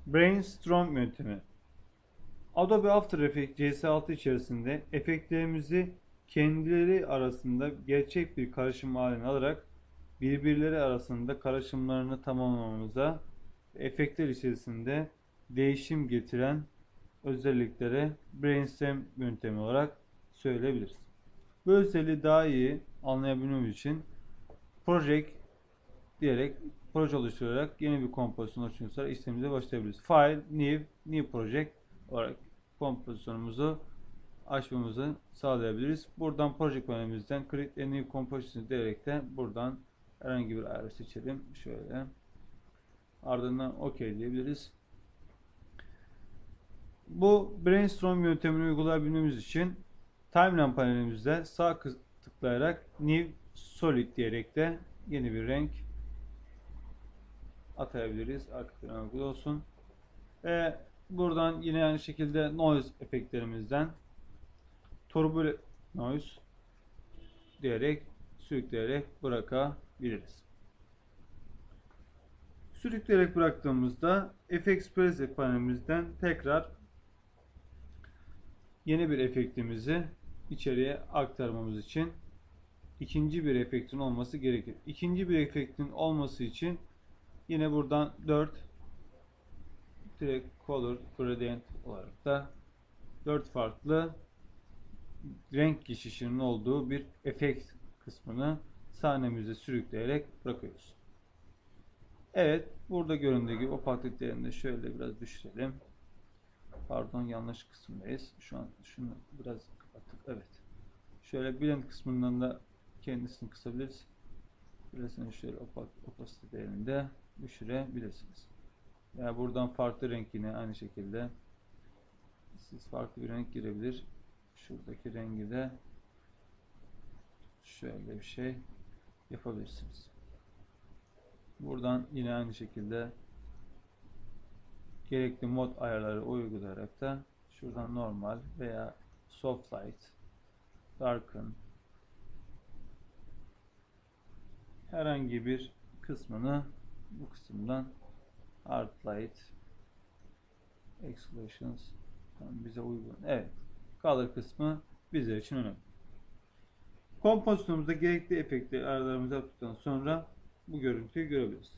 Brainstorm yöntemi. Adobe After Effects CS6 içerisinde efektlerimizi kendileri arasında gerçek bir karışım haline alarak birbirleri arasında karışımlarını tamamlamamıza, efektler içerisinde değişim getiren özelliklere brainstorm yöntemi olarak söyleyebiliriz. Bu özelliği daha iyi anlayabilmemiz için project diyerek proje oluşturarak yeni bir kompozisyon oluşturarak işlemimize başlayabiliriz. File, new project olarak kompozisyonumuzu açmamızı sağlayabiliriz. Buradan proje panelimizden create a new composition diyerek de buradan herhangi bir ayarı seçelim. Şöyle. Ardından OK diyebiliriz. Bu brainstorm yöntemini uygulayabilmemiz için timeline panelimizde sağ tıklayarak new solid diyerek de yeni bir renk atayabiliriz. Arka plana uygun olsun. Ve buradan yine aynı şekilde noise efektlerimizden turbo noise diyerek sürükleyerek bırakabiliriz. Sürükleyerek bıraktığımızda FX Preset panelimizden tekrar yeni bir efektimizi içeriye aktarmamız için ikinci bir efektin olması gerekir. İkinci bir efektin olması için yine buradan 4 direkt color gradient olarak da 4 farklı renk geçişinin olduğu bir efekt kısmını sahnemize sürükleyerek bırakıyoruz. Evet, burada göründüğü gibi opaklıklarını da şöyle biraz düşürelim. Pardon, yanlış kısımdayız. Şu an şunu biraz kapattık. Evet. Şöyle blend kısmından da kendisini kısabiliriz. Burasını şöyle opacity değerini de düşürebilirsiniz. Yani buradan farklı renk yine aynı şekilde siz farklı bir renk girebilir. Şuradaki rengi de şöyle bir şey yapabilirsiniz. Buradan yine aynı şekilde gerekli mod ayarları uygulayarak da şuradan normal veya soft light, darken herhangi bir kısmını bu kısımdan hard light exclusions bize uygun. Evet. Color kısmı bizler için önemli. Kompozisyonumuzda gerekli efektleri ayarlarımızı yaptıktan sonra bu görüntüyü görebiliriz.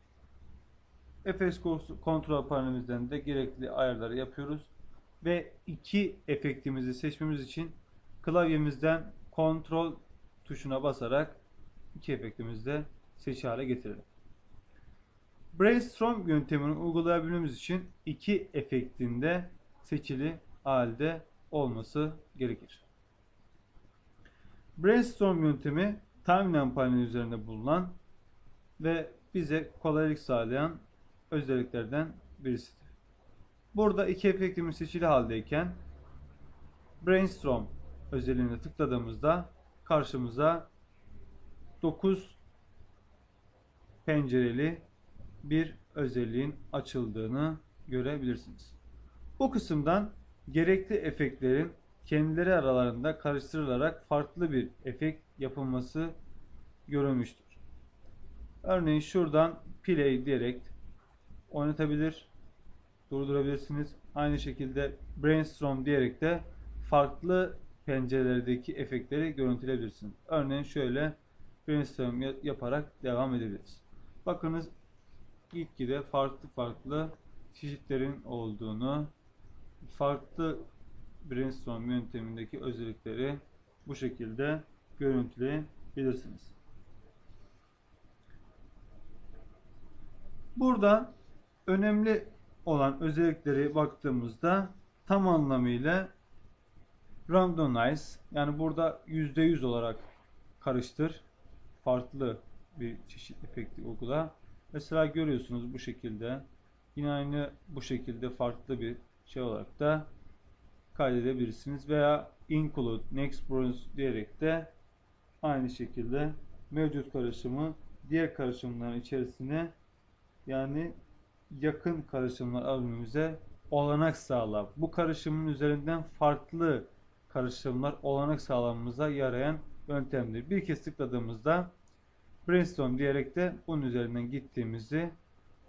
FX kontrol panelimizden de gerekli ayarları yapıyoruz ve iki efektimizi seçmemiz için klavyemizden kontrol tuşuna basarak iki efektimizi de seçili hale getirelim. Brainstorm yöntemini uygulayabilmemiz için iki efektin de seçili halde olması gerekir. Brainstorm yöntemi timeline paneli üzerinde bulunan ve bize kolaylık sağlayan özelliklerden birisidir. Burada iki efektimiz seçili haldeyken Brainstorm özelliğine tıkladığımızda karşımıza 9 pencereli bir özelliğin açıldığını görebilirsiniz. Bu kısımdan gerekli efektlerin kendileri aralarında karıştırılarak farklı bir efekt yapılması görülmüştür. Örneğin şuradan play diyerek oynatabilir, durdurabilirsiniz. Aynı şekilde brainstorm diyerek de farklı pencerelerdeki efektleri görüntüleyebilirsiniz. Örneğin şöyle brainstorm yaparak devam edebiliriz. Bakınız gitgide farklı çeşitlerin olduğunu, farklı brainstorm yöntemindeki özellikleri bu şekilde görüntüleyebilirsiniz. Burada önemli olan özellikleri baktığımızda tam anlamıyla randomize, yani burada %100 olarak karıştır, farklı bir çeşit efekti uygula. Mesela görüyorsunuz bu şekilde, yine aynı bu şekilde farklı bir şey olarak da kaydedebilirsiniz veya include next browse diyerek de aynı şekilde mevcut karışımı diğer karışımların içerisine, yani yakın karışımlar alabilmemize olanak sağlar. Bu karışımın üzerinden farklı karışımlar olanak sağlamamıza yarayan yöntemdir. Bir kez tıkladığımızda brainstorm diyerek de bunun üzerinden gittiğimizi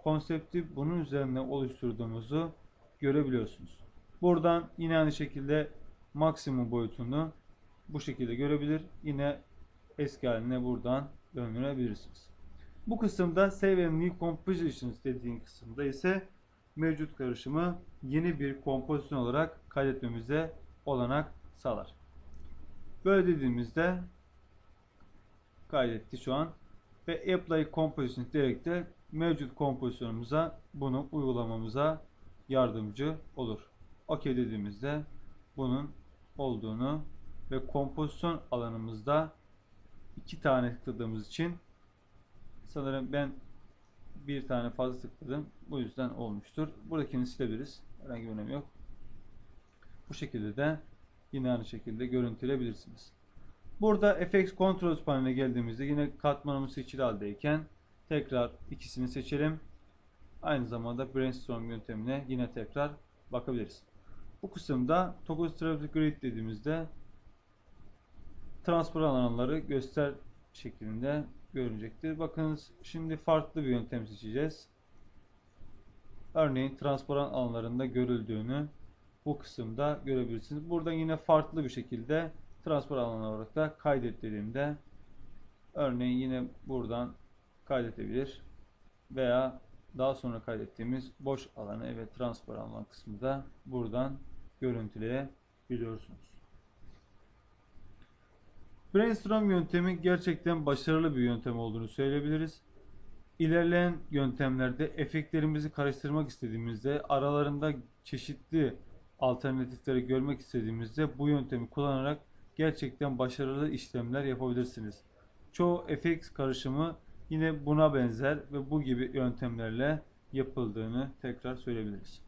konsepti bunun üzerine oluşturduğumuzu görebiliyorsunuz. Buradan yine aynı şekilde maksimum boyutunu bu şekilde görebilir. Yine eski haline buradan döndürebilirsiniz. Bu kısımda Save and New Compositions dediğin kısımda ise mevcut karışımı yeni bir kompozisyon olarak kaydetmemize olanak sağlar. Böyle dediğimizde kaydetti şu an ve Apply Composition diyerek de mevcut kompozisyonumuza bunu uygulamamıza yardımcı olur. OK dediğimizde bunun olduğunu ve kompozisyon alanımızda 2 tane tıkladığımız için sanırım ben bir tane fazla tıkladım. Bu yüzden olmuştur. Buradakini silebiliriz. Herhangi bir önemi yok. Bu şekilde de yine aynı şekilde görüntüleyebilirsiniz. Burada FX Controls paneline geldiğimizde yine katmanımız seçili haldeyken tekrar ikisini seçelim. Aynı zamanda Brainstorm yöntemine yine tekrar bakabiliriz. Bu kısımda Toggle Strategic Grid dediğimizde transparan alanları göster şeklinde görünecektir. Bakınız şimdi farklı bir yöntem seçeceğiz. Örneğin transparan alanlarında görüldüğünü bu kısımda görebilirsiniz. Burada yine farklı bir şekilde transparan alan olarak da kaydet dediğimde örneğin yine buradan kaydedebilir veya daha sonra kaydettiğimiz boş alanı evet transparan alan kısmı da buradan görüntüleyebiliyorsunuz. Brainstorm yöntemi gerçekten başarılı bir yöntem olduğunu söyleyebiliriz. İlerleyen yöntemlerde efektlerimizi karıştırmak istediğimizde aralarında çeşitli alternatifleri görmek istediğimizde bu yöntemi kullanarak gerçekten başarılı işlemler yapabilirsiniz. Çoğu efekt karışımı yine buna benzer ve bu gibi yöntemlerle yapıldığını tekrar söyleyebiliriz.